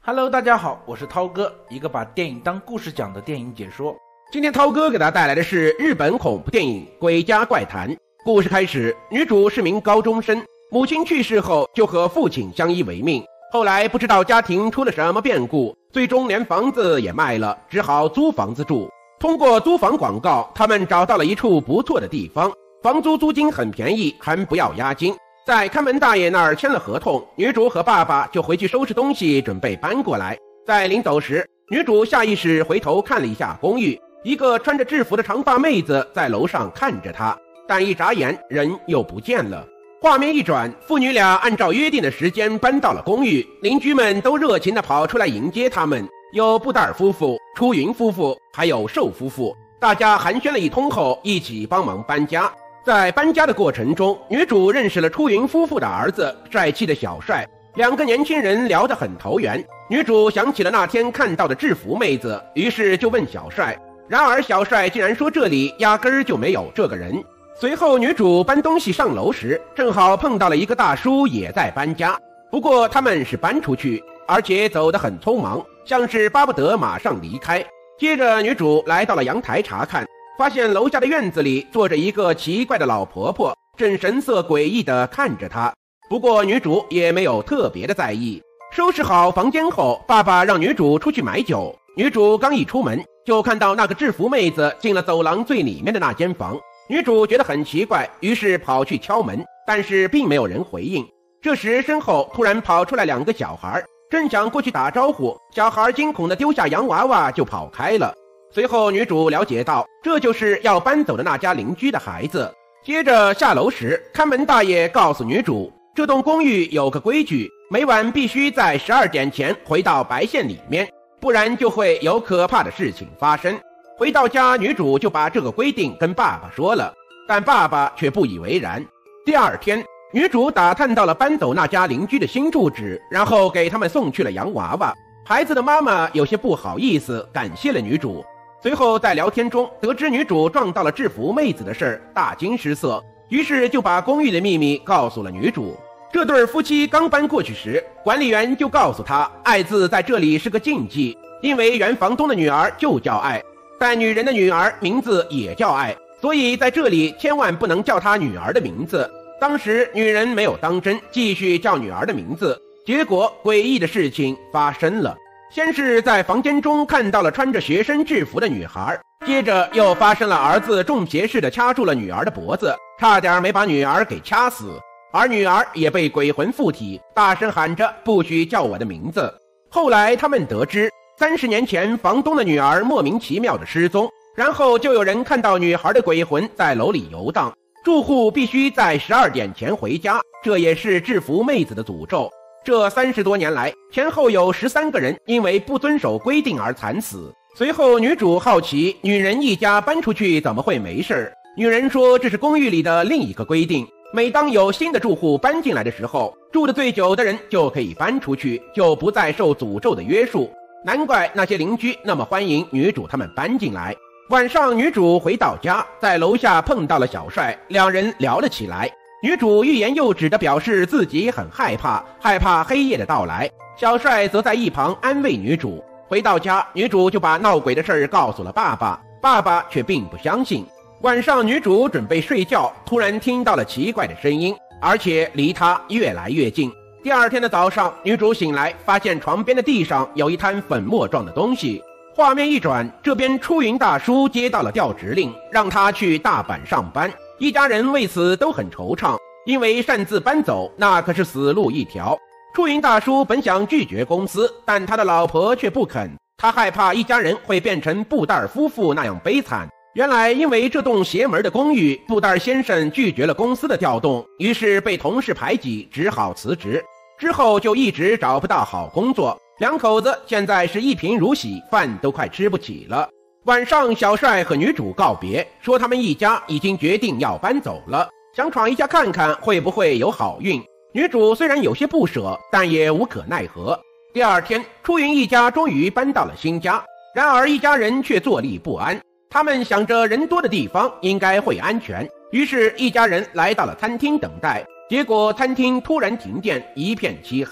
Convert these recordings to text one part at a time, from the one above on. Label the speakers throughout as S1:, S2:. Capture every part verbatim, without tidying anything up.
S1: Hello， 大家好，我是涛哥，一个把电影当故事讲的电影解说。
S2: 今天涛哥给大家带来的是日本恐怖电影《鬼家怪谈》。故事开始，女主是名高中生，母亲去世后就和父亲相依为命。后来不知道家庭出了什么变故，最终连房子也卖了，只好租房子住。通过租房广告，他们找到了一处不错的地方，房租租金很便宜，还不要押金。在看门大爷那儿签了合同，女主和爸爸就回去收拾东西，准备搬过来。在临走时，女主下意识回头看了一下公寓，一个穿着制服的长发妹子在楼上看着她，但一眨眼人又不见了。画面一转，父女俩按照约定的时间搬到了公寓，邻居们都热情地跑出来迎接他们，有布袋尔夫妇、出云夫妇，还有寿夫妇。大家寒暄了一通后，一起帮忙搬家。在搬家的过程中，女主认识了出云夫妇的儿子，帅气的小帅，两个年轻人聊得很投缘。女主想起了那天看到的制服妹子，于是就问小帅，然而小帅竟然说这里压根儿就没有这个人。随后女主搬东西上楼时，正好碰到了一个大叔也在搬家，不过他们是搬出去，而且走得很匆忙，像是巴不得马上离开。接着女主来到了阳台查看，发现楼下的院子里坐着一个奇怪的老婆婆，正神色诡异地看着她。不过女主也没有特别的在意。收拾好房间后，爸爸让女主出去买酒。女主刚一出门，就看到那个制服妹子进了走廊最里面的那间房。女主觉得很奇怪，于是跑去敲门，但是并没有人回应。这时身后突然跑出来两个小孩，正想过去打招呼，小孩惊恐地丢下洋娃娃就跑开了。随后女主了解到，这就是要搬走的那家邻居的孩子。接着下楼时，看门大爷告诉女主，这栋公寓有个规矩，每晚必须在十二点前回到白线里面，不然就会有可怕的事情发生。回到家，女主就把这个规定跟爸爸说了，但爸爸却不以为然。第二天，女主打探到了搬走那家邻居的新住址，然后给他们送去了洋娃娃。孩子的妈妈有些不好意思，感谢了女主。随后在聊天中得知女主撞到了制服妹子的事儿，大惊失色，于是就把公寓的秘密告诉了女主。这对夫妻刚搬过去时，管理员就告诉他，爱字在这里是个禁忌，因为原房东的女儿就叫爱，但女人的女儿名字也叫爱，所以在这里千万不能叫她女儿的名字。当时女人没有当真，继续叫女儿的名字，结果诡异的事情发生了。先是在房间中看到了穿着学生制服的女孩，接着又发生了儿子中邪似的掐住了女儿的脖子，差点没把女儿给掐死，而女儿也被鬼魂附体，大声喊着不许叫我的名字。后来他们得知，三十年前房东的女儿莫名其妙的失踪，然后就有人看到女孩的鬼魂在楼里游荡，住户必须在十二点前回家，这也是制服妹子的诅咒。这三十多年来，前后有十三个人因为不遵守规定而惨死。随后女主好奇，女人一家搬出去怎么会没事？女人说这是公寓里的另一个规定，每当有新的住户搬进来的时候，住得最久的人就可以搬出去，就不再受诅咒的约束。难怪那些邻居那么欢迎女主他们搬进来。晚上女主回到家，在楼下碰到了小帅，两人聊了起来。女主欲言又止地表示自己很害怕，害怕黑夜的到来。小帅则在一旁安慰女主。回到家，女主就把闹鬼的事儿告诉了爸爸，爸爸却并不相信。晚上女主准备睡觉，突然听到了奇怪的声音，而且离她越来越近。第二天的早上，女主醒来，发现床边的地上有一滩粉末状的东西。画面一转，这边出云大叔接到了调职令，让他去大阪上班。一家人为此都很惆怅，因为擅自搬走那可是死路一条。出云大叔本想拒绝公司，但他的老婆却不肯，他害怕一家人会变成布袋尔夫妇那样悲惨。原来因为这栋邪门的公寓，布袋先生拒绝了公司的调动，于是被同事排挤，只好辞职。之后就一直找不到好工作，两口子现在是一贫如洗，饭都快吃不起了。晚上小帅和女主告别，说他们一家已经决定要搬走了，想闯一下看看会不会有好运。女主虽然有些不舍，但也无可奈何。第二天，出云一家终于搬到了新家，然而一家人却坐立不安。他们想着人多的地方应该会安全，于是一家人来到了餐厅等待。结果餐厅突然停电，一片漆黑。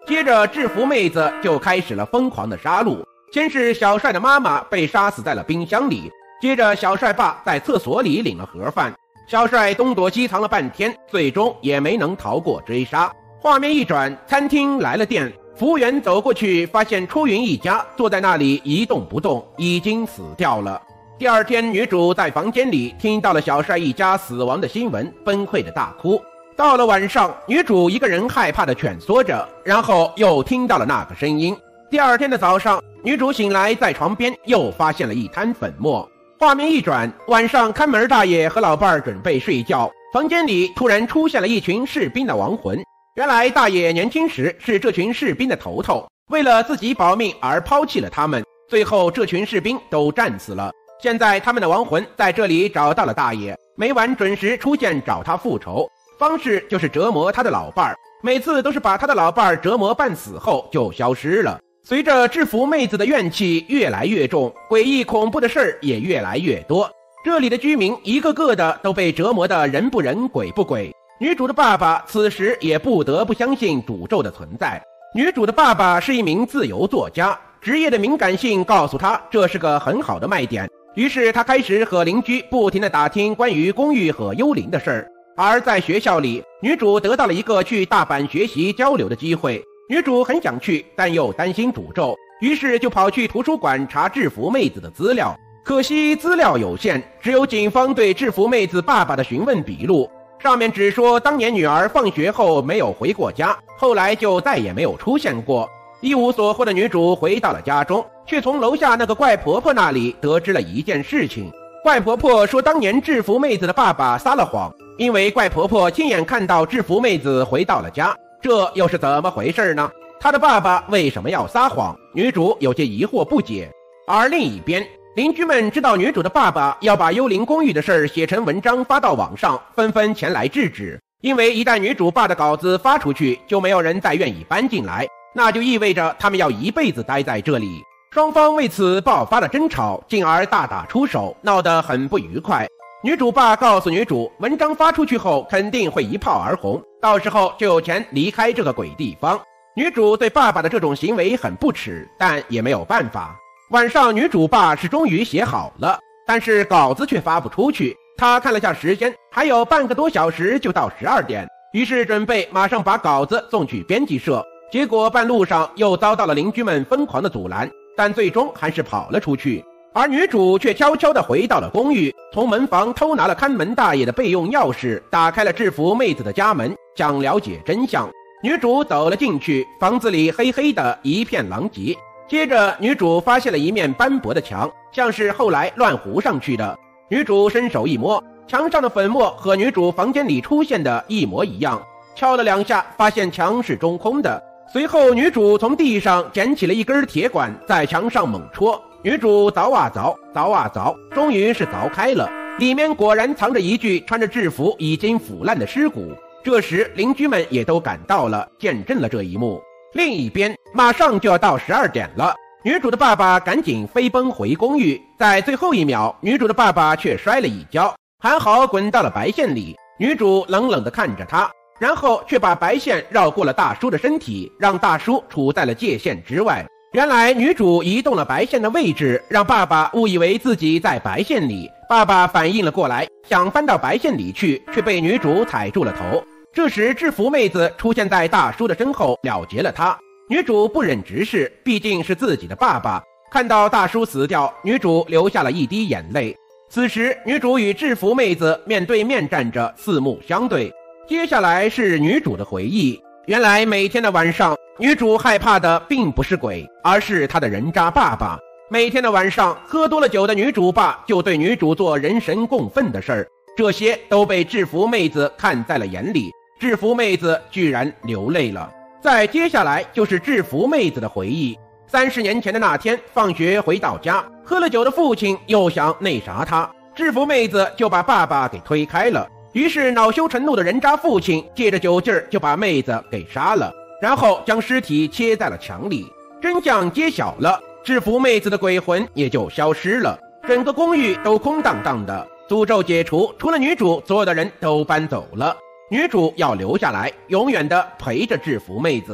S2: 接着制服妹子就开始了疯狂的杀戮。先是小帅的妈妈被杀死在了冰箱里，接着小帅爸在厕所里领了盒饭，小帅东躲西藏了半天，最终也没能逃过追杀。画面一转，餐厅来了电，服务员走过去，发现出云一家坐在那里一动不动，已经死掉了。第二天，女主在房间里听到了小帅一家死亡的新闻，崩溃的大哭。到了晚上，女主一个人害怕的蜷缩着，然后又听到了那个声音。第二天的早上，女主醒来，在床边又发现了一滩粉末。画面一转，晚上看门大爷和老伴儿准备睡觉，房间里突然出现了一群士兵的亡魂。原来大爷年轻时是这群士兵的头头，为了自己保命而抛弃了他们，最后这群士兵都战死了。现在他们的亡魂在这里找到了大爷，每晚准时出现找他复仇，方式就是折磨他的老伴儿，每次都是把他的老伴儿折磨半死后就消失了。随着制服妹子的怨气越来越重，诡异恐怖的事儿也越来越多，这里的居民一个个的都被折磨得人不人鬼不鬼。女主的爸爸此时也不得不相信诅咒的存在。女主的爸爸是一名自由作家，职业的敏感性告诉他这是个很好的卖点，于是他开始和邻居不停地打听关于公寓和幽灵的事儿。而在学校里，女主得到了一个去大阪学习交流的机会。女主很想去，但又担心诅咒，于是就跑去图书馆查制服妹子的资料。可惜资料有限，只有警方对制服妹子爸爸的询问笔录，上面只说当年女儿放学后没有回过家，后来就再也没有出现过。一无所获的女主回到了家中，却从楼下那个怪婆婆那里得知了一件事情。怪婆婆说当年制服妹子的爸爸撒了谎，因为怪婆婆亲眼看到制服妹子回到了家。这又是怎么回事呢？她的爸爸为什么要撒谎？女主有些疑惑不解。而另一边，邻居们知道女主的爸爸要把幽灵公寓的事儿写成文章发到网上，纷纷前来制止。因为一旦女主爸的稿子发出去，就没有人再愿意搬进来，那就意味着他们要一辈子待在这里。双方为此爆发了争吵，进而大打出手，闹得很不愉快。女主爸告诉女主，文章发出去后肯定会一炮而红，到时候就有钱离开这个鬼地方。女主对爸爸的这种行为很不耻，但也没有办法。晚上女主爸是终于写好了，但是稿子却发不出去。她看了下时间，还有半个多小时就到十二点，于是准备马上把稿子送去编辑社。结果半路上又遭到了邻居们疯狂的阻拦，但最终还是跑了出去。而女主却悄悄地回到了公寓，从门房偷拿了看门大爷的备用钥匙，打开了制服妹子的家门，想了解真相。女主走了进去，房子里黑黑的一片狼藉。接着女主发现了一面斑驳的墙，像是后来乱糊上去的。女主伸手一摸，墙上的粉末和女主房间里出现的一模一样，敲了两下，发现墙是中空的。随后女主从地上捡起了一根铁管，在墙上猛戳。女主凿啊凿，凿啊凿，终于是凿开了，里面果然藏着一具穿着制服已经腐烂的尸骨。这时邻居们也都赶到了，见证了这一幕。另一边，马上就要到十二点了，女主的爸爸赶紧飞奔回公寓，在最后一秒，女主的爸爸却摔了一跤，还好滚到了白线里。女主冷冷地看着他，然后却把白线绕过了大叔的身体，让大叔处在了界限之外。原来女主移动了白线的位置，让爸爸误以为自己在白线里。爸爸反应了过来，想翻到白线里去，却被女主踩住了头。这时制服妹子出现在大叔的身后，了结了他。女主不忍直视，毕竟是自己的爸爸。看到大叔死掉，女主流下了一滴眼泪。此时女主与制服妹子面对面站着，四目相对。接下来是女主的回忆。原来每天的晚上，女主害怕的并不是鬼，而是她的人渣爸爸。每天的晚上，喝多了酒的女主爸就对女主做人神共愤的事儿，这些都被制服妹子看在了眼里。制服妹子居然流泪了。再接下来就是制服妹子的回忆。三十年前的那天，放学回到家，喝了酒的父亲又想内杀她，制服妹子就把爸爸给推开了。于是恼羞成怒的人渣父亲借着酒劲儿就把妹子给杀了，然后将尸体切在了墙里。真相揭晓了，制服妹子的鬼魂也就消失了，整个公寓都空荡荡的。诅咒解除，除了女主，所有的人都搬走了。女主要留下来，永远的陪着制服妹子。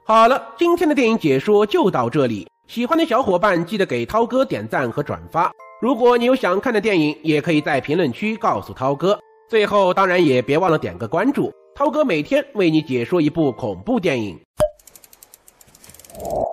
S2: 好了，今天的电影解说就到这里，喜欢的小伙伴记得给涛哥点赞和转发。如果你有想看的电影，也可以在评论区告诉涛哥。最后当然也别忘了点个关注，涛哥每天为你解说一部恐怖电影。